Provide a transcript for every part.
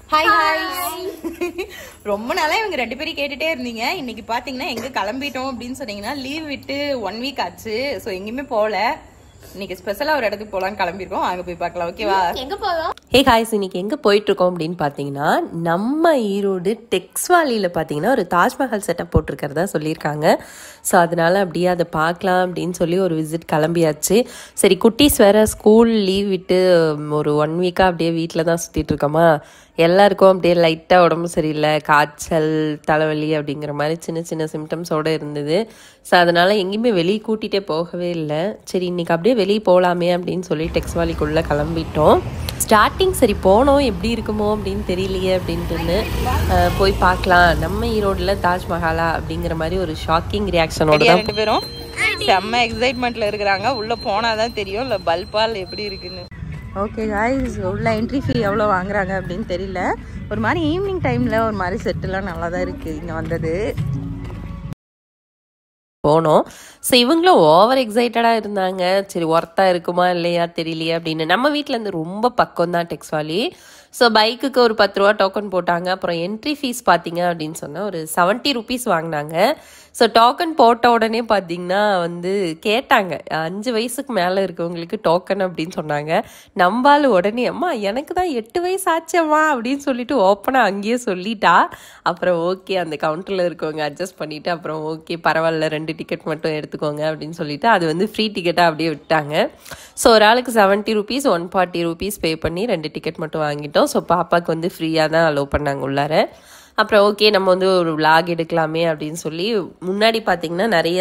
Hi hi. ரொம்ப நாளா இவங்க ரெண்டு பேரும் கேட்டுட்டே இருந்தீங்க. இன்னைக்கு பாத்தீங்கன்னா எங்க கிளம்பிட்டோம் அப்படின்னு சொன்னீங்கன்னா லீவ் விட்டு 1 வீக் ஆச்சு. ஸோ எங்கேயுமே போகல. இன்னைக்கு ஸ்பெஷலா ஒரு இடத்துக்கு போலாம் கிளம்பிருக்கோம். அங்க போய் பார்க்கலாம். ஓகேவா? எங்க போறோம்? ஹே காய்ஸ், இன்னைக்கு எங்கே போயிட்டுருக்கோம் அப்படின்னு பார்த்தீங்கன்னா நம்ம ஈரோடு டெக்ஸ் வேலியில் பார்த்தீங்கன்னா ஒரு தாஜ்மஹால் செட்டப் போட்டிருக்கிறதா சொல்லியிருக்காங்க. ஸோ அதனால் அப்படியே அதை பார்க்கலாம் அப்படின்னு சொல்லி ஒரு விசிட் கிளம்பியாச்சு. சரி, குட்டீஸ் வேறு ஸ்கூல் லீவ் விட்டு ஒரு 1 வீக்காக அப்படியே வீட்டில் தான் சுற்றிட்டு இருக்கோமா. எல்லாருக்கும் அப்படியே லைட்டாக உடம்பு சரியில்லை, காய்ச்சல், தலைவலி அப்படிங்கிற மாதிரி சின்ன சின்ன சிம்டம்ஸோடு இருந்தது. ஸோ அதனால் எங்கேயுமே வெளியே கூட்டிகிட்டே போகவே இல்லை. சரி, இன்றைக்கி அப்படியே வெளியே போகலாமே அப்படின்னு சொல்லி டெக்ஸ் வேலிக்குள்ளே கிளம்பிட்டோம். ஸ்டார்டிங் சரி போனோம், எப்படி இருக்குமோ அப்படின்னு தெரியலையே அப்படின்ட்டுன்னு போய் பார்க்கலாம். நம்ம ஈரோடில் தாஜ்மஹாலா அப்படிங்கிற மாதிரி ஒரு ஷாக்கிங் ரியாக்ஷனோட தான் ரெண்டு பேரும் செம்ம எக்ஸைட்மெண்ட்ல இருக்கிறாங்க. உள்ள போனாதான் தெரியும் இல்ல பல்பால் எப்படி இருக்குன்னு. ஓகே காய்ஸ், உள்ள என்ட்ரி ஃபீ எவ்வளோ வாங்குறாங்க அப்படின்னு தெரியல. ஒரு மாதிரி ஈவினிங் டைம்ல ஒரு மாதிரி செட்டுலாம் நல்லா தான் இருக்கு இங்க வந்தது. போனோம். ஸோ இவங்களும் ஓவர் எக்ஸைட்டடாக இருந்தாங்க. சரி, ஒர்த்தாக இருக்குமா இல்லையா தெரியலையே அப்படின்னு. நம்ம வீட்டிலேருந்து ரொம்ப பக்கம் தான் டெக்ஸ் வேலி. ஸோ பைக்குக்கு ஒரு 10 ரூபா டோக்கன் போட்டாங்க. அப்புறம் என்ட்ரி ஃபீஸ் பார்த்தீங்க அப்படின்னு சொன்னால் ஒரு 70 ருபீஸ் வாங்கினாங்க. ஸோ டோக்கன் போட்ட உடனே பார்த்தீங்கன்னா கேட்டாங்க, 5 வயசுக்கு மேலே இருக்கவங்களுக்கு டோக்கன் அப்படின்னு சொன்னாங்க. நம்பால் உடனே அம்மா எனக்கு தான் 8 வயசு ஆச்சம்மா அப்படின்னு சொல்லிட்டு ஓப்பனாக அங்கேயே சொல்லிட்டா. அப்புறம் ஓகே, அந்த கவுண்டரில் இருக்கவங்க அட்ஜஸ்ட் பண்ணிவிட்டு அப்புறம் ஓகே பரவாயில்ல 2 டிக்கெட் மட்டும் எடுத்துக்கோங்க அப்படின்னு சொல்லிட்டு அது ஃப்ரீ டிக்கெட்டாக அப்படியே விட்டாங்க. ஸோ ஒரு ஆளுக்கு 70 ருபீஸ் 140 ருபீஸ் பே பண்ணி 2 டிக்கெட் மட்டும் வாங்கிட்டோம். ஸோ பாப்பாவுக்கு ஃப்ரீயாக தான் அலோவ் பண்ணாங்க உள்ளார. அப்புறம் ஓகே நம்ம ஒரு விளாக் எடுக்கலாமே அப்படின்னு சொல்லி முன்னாடி பார்த்திங்கன்னா நிறைய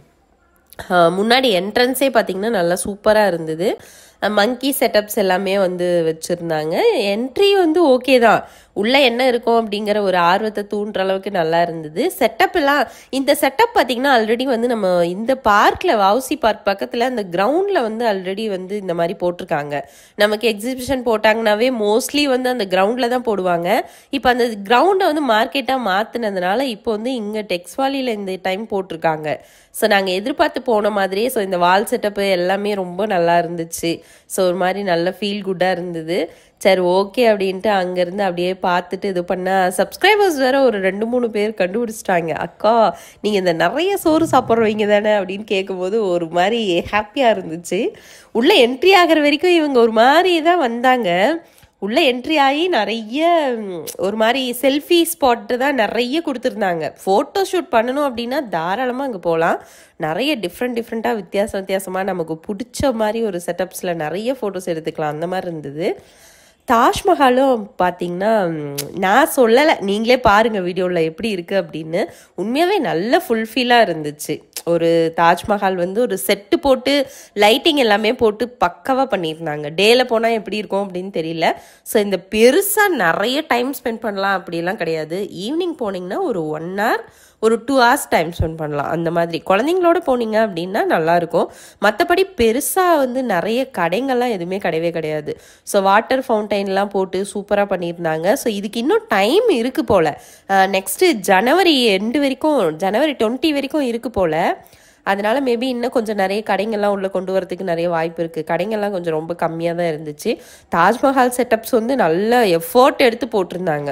முன்னாடி என்ட்ரன்ஸே பார்த்திங்கன்னா நல்லா சூப்பராக இருந்தது. மங்கி செட்டப்ஸ் எல்லாமே வச்சுருந்தாங்க. என்ட்ரி ஓகே தான், உள்ளே என்ன இருக்கும் அப்படிங்கிற ஒரு ஆர்வத்தை தூண்டுற அளவுக்கு நல்லா இருந்தது. செட்டப் எல்லாம் இந்த செட்டப் பார்த்திங்கன்னா ஆல்ரெடி நம்ம இந்த பார்க்கில் வவுசி பார்க் பக்கத்தில் அந்த கிரவுண்டில் ஆல்ரெடி இந்த மாதிரி போட்டிருக்காங்க. நமக்கு எக்ஸிபிஷன் போட்டாங்கன்னாவே மோஸ்ட்லி அந்த கிரவுண்டில் தான் போடுவாங்க. இப்போ அந்த கிரவுண்டை மார்க்கெட்டாக மாற்றினதுனால இப்போ இங்கே டெக்ஸ் வேலியில் இந்த டைம் போட்டிருக்காங்க. ஸோ நாங்கள் எதிர்பார்த்து போன மாதிரியே ஸோ இந்த வால் செட்டப்பு எல்லாமே ரொம்ப நல்லா இருந்துச்சு. ஸோ ஒரு மாதிரி நல்ல ஃபீல் குட்டாக இருந்தது. சரி ஓகே அப்படின்ட்டு அங்கேருந்து அப்படியே பார்த்துட்டு இது பண்ணால் சப்ஸ்கிரைபர்ஸ் வேறு ஒரு 2-3 பேர் கண்டுபிடிச்சிட்டாங்க. அக்கா நீங்கள் இந்த நிறைய சோறு சாப்பிட்றவங்க தானே அப்படின்னு கேட்கும்போது ஒரு மாதிரி ஹாப்பியாக இருந்துச்சு. உள்ளே என்ட்ரி ஆகிற வரைக்கும் இவங்க ஒரு மாதிரி தான் வந்தாங்க. உள்ளே என்ட்ரி ஆகி நிறைய ஒரு மாதிரி செல்ஃபி ஸ்பாட்டு தான் நிறைய கொடுத்துருந்தாங்க. ஃபோட்டோ ஷூட் பண்ணணும் அப்படின்னா தாராளமாக அங்கே போகலாம். நிறைய டிஃப்ரெண்ட்டாக வித்தியாசமாக நமக்கு பிடிச்ச மாதிரி ஒரு செட்டப்ஸில் நிறைய ஃபோட்டோஸ் எடுத்துக்கலாம். அந்த மாதிரி இருந்தது. தாஜ்மஹாலும் பார்த்திங்கன்னா நான் சொல்லலை, நீங்களே பாருங்கள் வீடியோவில் எப்படி இருக்குது அப்படின்னு. உண்மையாகவே நல்ல ஃபுல்ஃபில்லாக இருந்துச்சு. ஒரு தாஜ்மஹால் ஒரு செட்டு போட்டு லைட்டிங் எல்லாமே போட்டு பக்காவாக பண்ணியிருந்தாங்க. டேயில் போனால் எப்படி இருக்கும் அப்படின்னு தெரியல. ஸோ இந்த பெருசாக நிறைய டைம் ஸ்பெண்ட் பண்ணலாம் அப்படிலாம் கிடையாது. ஈவினிங் போனீங்கன்னா ஒரு 1 hour ஒரு 2 hours டைம் ஸ்பெண்ட் பண்ணலாம். அந்த மாதிரி குழந்தைங்களோட போனீங்க அப்படின்னா நல்லாயிருக்கும். மற்றபடி பெருசாக நிறைய கடைங்கள்லாம் எதுவுமே கிடையவே கிடையாது. ஸோ வாட்டர் ஃபவுண்டைன்லாம் போட்டு சூப்பராக பண்ணியிருந்தாங்க. ஸோ இதுக்கு இன்னும் டைம் இருக்குது போல். நெக்ஸ்ட்டு ஜனவரி எண்டு வரைக்கும், ஜனவரி 20 வரைக்கும் இருக்குது போல். அதனால் மேபி இன்னும் கொஞ்சம் நிறைய கடைங்கள்லாம் உள்ளே கொண்டு வரதுக்கு நிறைய வாய்ப்பு இருக்குது. கடைங்கள்லாம் கொஞ்சம் ரொம்ப கம்மியாக தான் இருந்துச்சு. தாஜ்மஹால் செட்டப்ஸ் நல்ல எஃபோர்ட் எடுத்து போட்டிருந்தாங்க.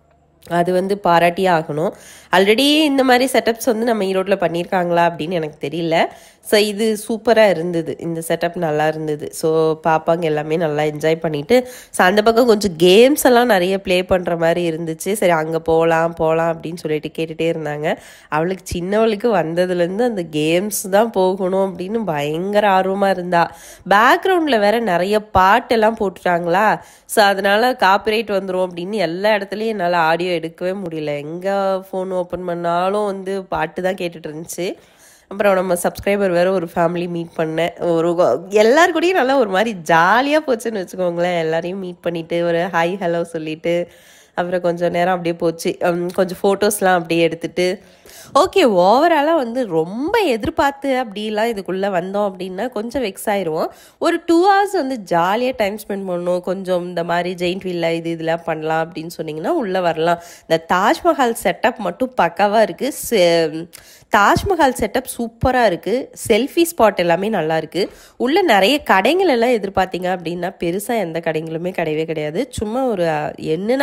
அது பாராட்டியே ஆகணும். ஆல்ரெடி இந்த மாதிரி செட்டப்ஸ் நம்ம ஈரோட்டில் பண்ணியிருக்காங்களா அப்படின்னு எனக்கு தெரியல. ஸோ இது சூப்பராக இருந்தது. இந்த செட்டப் நல்லா இருந்தது. ஸோ பாப்பாங்க எல்லாமே நல்லா என்ஜாய் பண்ணிவிட்டு ஸோ அந்த பக்கம் கொஞ்சம் கேம்ஸ் எல்லாம் நிறைய ப்ளே பண்ணுற மாதிரி இருந்துச்சு. சரி அங்கே போகலாம் அப்படின்னு சொல்லிட்டு கேட்டுகிட்டே இருந்தாங்க. அவளுக்கு சின்னவளுக்கு வந்ததுலேருந்து அந்த கேம்ஸ் தான் போகணும் அப்படின்னு பயங்கர ஆர்வமாக இருந்தா. பேக்ரவுண்டில் வேற நிறைய பாட்டெல்லாம் போட்டுட்டாங்களா. ஸோ அதனால் காப்பிரைட் வந்துடும் அப்படின்னு எல்லா இடத்துலையும் என்னால் ஆடியோ எடுக்கவே முடியல. எங்கே ஃபோன் ஓப்பன் பண்ணாலும் பாட்டு தான் கேட்டுட்டு இருந்துச்சு. அப்புறம் நம்ம சப்ஸ்கிரைபர் வேறு ஒரு ஃபேமிலி மீட் பண்ணேன். எல்லாருக்கூடையும் நல்லா ஒரு மாதிரி ஜாலியாக போச்சுன்னு வச்சுக்கோங்களேன். எல்லாரையும் மீட் பண்ணிவிட்டு ஒரு ஹாய் ஹலோ சொல்லிவிட்டு அப்புறம் கொஞ்சம் நேரம் அப்படியே போச்சு. கொஞ்சம் ஃபோட்டோஸ்லாம் அப்படியே எடுத்துகிட்டு ஓகே ஓவராலாக ரொம்ப எதிர்பார்த்து அப்படிலாம் இதுக்குள்ளே வந்தோம் அப்படின்னா கொஞ்சம் வெக்ஸ் ஆயிடுவோம். ஒரு 2 hours ஜாலியாக டைம் ஸ்பெண்ட் பண்ணணும். கொஞ்சம் இந்த மாதிரி ஜெயின்ட் வீல்ல இதெல்லாம் பண்ணலாம் அப்படின்னு சொன்னிங்கன்னா உள்ளே வரலாம். இந்த தாஜ்மஹால் செட்டப் மட்டும் பக்காவாக இருக்குது. தாஜ்மஹால் செட்டப் சூப்பராக இருக்குது. செல்ஃபி ஸ்பாட் எல்லாமே நல்லா இருக்குது. உள்ளே நிறைய கடைகள் எல்லாம் எதிர்பார்த்திங்க அப்படின்னா பெருசாக எந்த கடைகளுமே கிடையவே கிடையாது. சும்மா ஒரு என்னன்னா ஒரு 10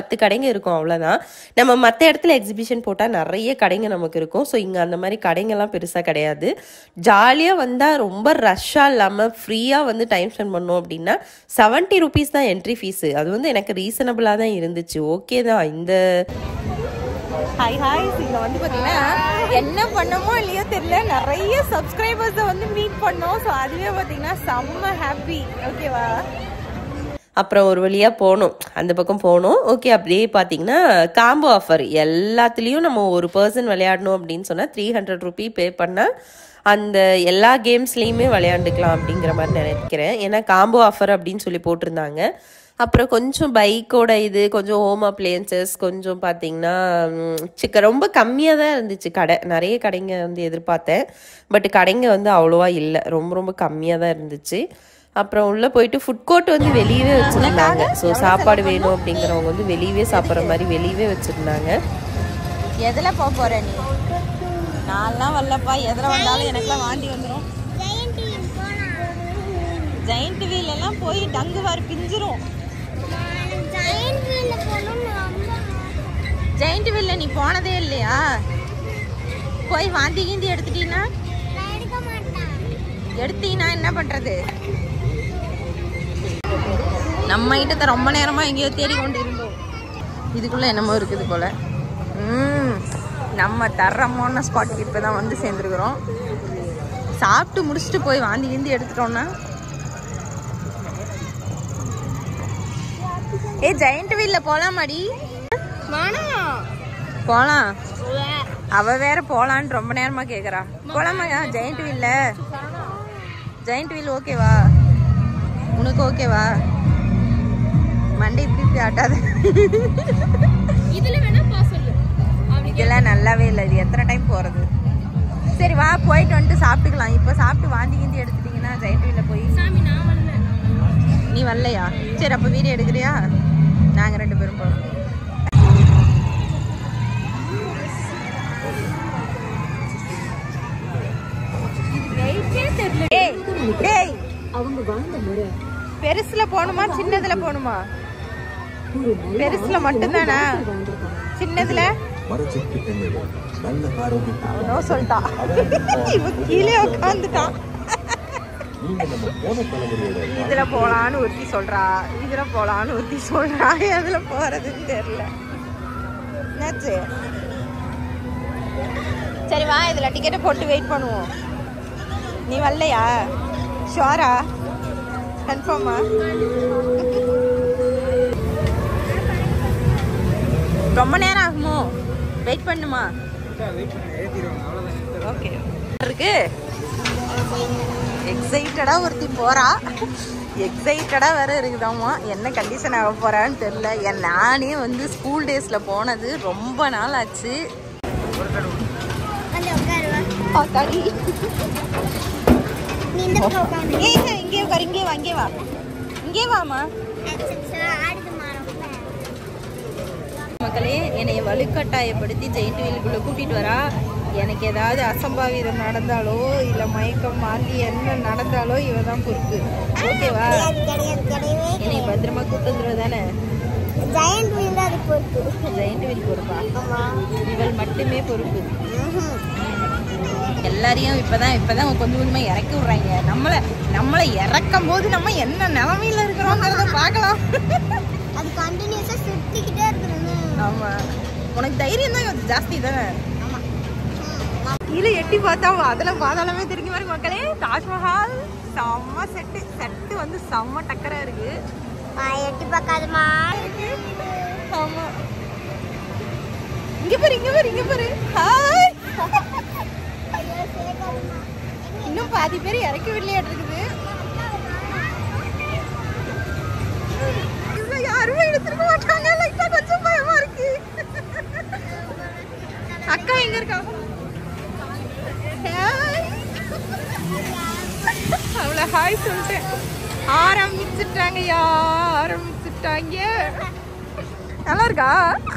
10 கடைங்க இருக்கும், அவ்வளோதான். நம்ம மற்ற இடத்துல எக்ஸிபிஷன் போட்டால் நிறைய கடைங்க நமக்கு இருக்கும். ஸோ இங்கே அந்த மாதிரி கடைங்கெல்லாம் பெருசாக கிடையாது. ஜாலியாக வந்தால் ரொம்ப ரஷ்ஷாக இல்லாமல் ஃப்ரீயாக வந்து டைம் ஸ்பெண்ட் பண்ணோம் அப்படின்னா 70 rupees தான் என்ட்ரி ஃபீஸு. அது வந்து எனக்கு ரீசனபிளாக தான் இருந்துச்சு. ஓகே தான். இந்த ஹாய் இங்கே வந்து பார்த்தீங்கன்னா என்ன பண்ணமோ இல்லையோ தெரியல, நிறைய சப்ஸ்கிரைபர்ஸை வந்து மீட் பண்ணோம். ஸோ அதுவே பார்த்தீங்கன்னா செம்ம ஹாப்பி. ஓகேவா? அப்புறம் ஒரு வழியாக போனோம், அந்த பக்கம் போனோம். ஓகே, அப்படியே பார்த்தீங்கன்னா காம்போ ஆஃபர் எல்லாத்துலேயும் நம்ம ஒரு பர்சன் விளையாடணும் அப்படின்னு சொன்னால் 300 rupee பே பண்ணால் அந்த எல்லா கேம்ஸ்லேயுமே விளையாண்டுக்கலாம் அப்படிங்கிற மாதிரி நினைக்கிறேன். ஏன்னா காம்போ ஆஃபர் அப்படின்னு சொல்லி போட்டிருந்தாங்க. அப்புறம் கொஞ்சம் பைக்கோட இது, கொஞ்சம் ஹோம் அப்ளையன்சஸ், கொஞ்சம் பார்த்தீங்கன்னா ரொம்ப கம்மியாக தான் இருந்துச்சு கடை. நிறைய கடைங்க வந்து எதிர்பார்த்தேன், பட் கடைங்க வந்து அவ்வளோவா இல்லை, ரொம்ப கம்மியாக தான் இருந்துச்சு. அப்புறம் உள்ளே போயிட்டு ஃபுட் கோர்ட் வந்து வெளியவே வச்சுருந்தாங்க. ஸோ சாப்பாடு வேணும் அப்படிங்கிறவங்க வந்து வெளியவே சாப்பிட்ற மாதிரி வெளியவே வச்சுருந்தாங்க. எதில் போக போகிற நீ? நான்லாம் வரலப்பா, எதில் வந்தாலும் எனக்குலாம் வாந்தி வந்துடும். ஜெயிண்ட் வீல் எல்லாம் போய் டங்கு வாரி பிஞ்சிரும். ஜெயிண்ட் வீல்ல நீ போனதே இல்லையா? போய் வாந்தி கீந்தி எடுத்துட்டீங்கன்னா என்ன பண்றது? நம்ம கிட்ட ரொம்ப நேரமா எங்கேயோ தேடி கொண்டு இருந்தோம். இதுக்குள்ள என்னமோ இருக்குது போல. நம்ம தரமான ஸ்பாட்டுக்கு இப்பதான் வந்து சேர்ந்துருக்குறோம். சாப்பிட்டு முடிச்சுட்டு போய் வாந்தி கீந்தி எடுத்துட்டோம்னா ஜெயிண்ட் வீல்ல போலாமாடி? போலாம். அவ வேற போலான்னு ரொம்ப நேரமா கேக்குறா. போலாமா ஜெயிண்ட் வீல்ல? ஜெயிண்ட் வீல் ஓகேவா உனக்கு? ஓகேவா? மண்டை இப்படி ஆட்டாத. இதெல்லாம் நல்லாவே இல்லை. இது எத்தனை டைம் போறது? சரி வா, போயிட்டு வந்துட்டு சாப்பிட்டுக்கலாம். இப்ப சாப்பிட்டு வாந்தி கீந்தி எடுத்துட்டீங்கன்னா ஜெயிண்ட் வீல்ல போய். நீ வரலையா? சரி, அப்ப வீடியோ எடுக்கிறியா? நாங்க 2 பேரும் போறோம். பெருசுல போகணுமா சின்னதுல போகணுமா? பெருசுல மட்டும்தானா? சின்னதுல சொல்லிட்டா. இவ கீழே உட்காந்துட்டான். இதுல போலான்னு ஒருத்தி சொல்றா, இதுல போலான்னு ஒருத்தி சொல்றா. எதுல போறதுன்னு தெரியல. என்னாச்சு? சரி வா, இதுல டிக்கெட்டை போட்டு வெயிட் பண்ணுவோம். நீ வரலையா? ஷுவரா? கன்ஃபார்மா? ரொம்ப நேரம் ஆகுமோ? வெயிட் பண்ணுமா? ஓகே. இருக்கு எக்ஸைட்டடா ஒருத்தி போறா. எக்ஸைட்டடா வேற இருக்குதாமா. என்ன கண்டிஷன் ஆக போறான்னு தெரியல. நானே வந்து ஸ்கூல் டேஸ்ல போனது ரொம்ப நாள் ஆச்சு. இங்கே வா, இங்கே வா, இங்கே வா, இங்கே வாமா. மக்களே, என்னைய வலுக்கட்டாயப்படுத்தி ஜெயிண்ட் வீலுக்குள்ள கூட்டிட்டு வரா. எனக்கு ஏதாவது அசம்பாவிதம் நடந்தாலோ இல்ல மயக்கம் மாந்தி என்ன நடந்தாலோ இவ தான் பொறுப்பு. ஓகேவா? என்னை பத்திரமா கூட்டு வந்துருவ தானே? ஜெயிண்ட் வீல் பொறுப்பா? இவள் மட்டுமே பொறுப்பு. எல்லாரையும் இப்பதான் கொஞ்சம் கொஞ்சமா இறக்கி விடுறாங்க. நம்மளை இறக்கும் போது நம்ம என்ன நிலைமையில இருக்கிறோங்கிறத பார்க்கலாம். அது கண்டினியூஸா சுத்திக்கிட்டே இருக்கணும். ஆமா, உனக்கு தைரியம் தான் ஜாஸ்தி தானே. கீழே எட்டி பார்த்தா அதெல்லாம் பாதாளமே தெரிஞ்ச மாதிரி. மக்களே, தாஜ்மஹால் செம்ம செட்டு வந்து செம்ம டக்கரா இருக்கு. எட்டி பார்க்காதமா. ஆமா, இங்க பாரு. ஹாய். இன்னும் பாதி பேர் இறக்கி விளையாட்டு இருக்குது. யாருமே எடுத்துருக்க மாட்டாங்க. லைட்டா கொஞ்சம் பயமா இருக்கு. அக்கா எங்க இருக்கா? அவ்வளோ ஹாய் சொல்லிட்டேன். ஆரம்பிச்சுட்டாங்க. நல்லா இருக்கா?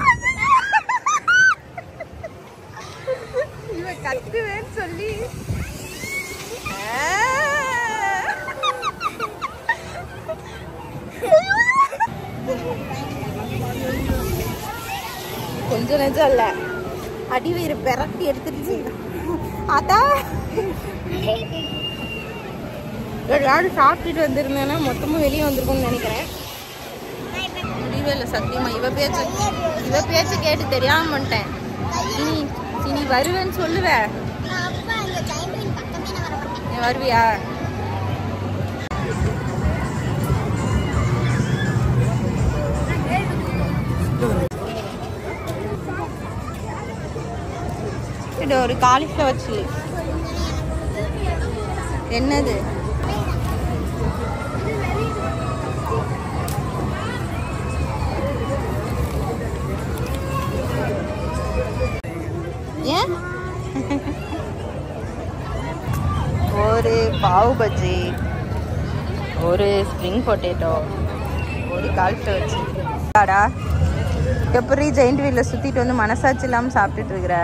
இவன் கத்துவேன்னு சொல்லி கொஞ்சம் நெஞ்சம் இல்லை, அடிவயிறு பெரட்டி எடுத்துருச்சு. அதான் யாரும் சாப்பிட்டுட்டு வந்திருந்தேன்னா மொத்தமும் வெளியே வந்திருக்கும்னு நினைக்கிறேன். முடியவே இல்லை சத்தியமா. இவ பேச்சு கேட்டு தெரியாம பண்ணிட்டேன். இனி வருவேன்னு சொல்லுவேன். வருவியா? இது ஒரு காலிஃப்ளவர் சில்லி. என்னது? ஏன்? ஒரு பாவு பஜ்ஜி, ஒரு ஸ்ப்ரிங் பொட்டேட்டோ, ஒரு காலிஃப்ளவர் சில்லி. எப்படி ஜெயிண்ட் வீல்ல சுத்திட்டு வந்து மனசாட்சி இல்லாமல் சாப்பிட்டுட்டு இருக்கிற?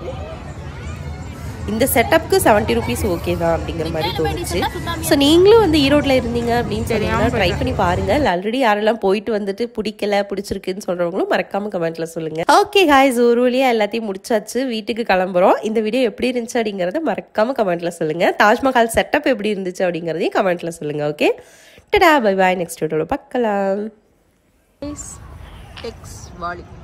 இந்த செட்டப்க்கு 70 rupees ஓகே தான் அப்படிங்கிற மாதிரி தோணுச்சு. ஸோ நீங்களும் வந்து ஈரோட்டில் இருந்தீங்க அப்படின்னு சொன்னீங்கன்னா ட்ரை பண்ணி பாருங்கள். ஆல்ரெடி யாரெல்லாம் போயிட்டு வந்துட்டு பிடிக்கல பிடிச்சிருக்குன்னு சொல்கிறவங்களும் மறக்காமல் கமெண்ட்டில் சொல்லுங்கள். ஓகே காய்ஸ், ஒரு வழியாக எல்லாத்தையும் முடிச்சாச்சு, வீட்டுக்கு கிளம்புறோம். இந்த வீடியோ எப்படி இருந்துச்சு அப்படிங்கிறத மறக்காமல் கமெண்ட்டில் சொல்லுங்கள். தாஜ்மஹால் செட்டப் எப்படி இருந்துச்சு அப்படிங்கிறதையும் கமெண்ட்டில் சொல்லுங்கள். ஓகே, டடா, பை பாய். நெக்ஸ்ட் வீடியோவில் பார்க்கலாம். டெக்ஸ் வாலி.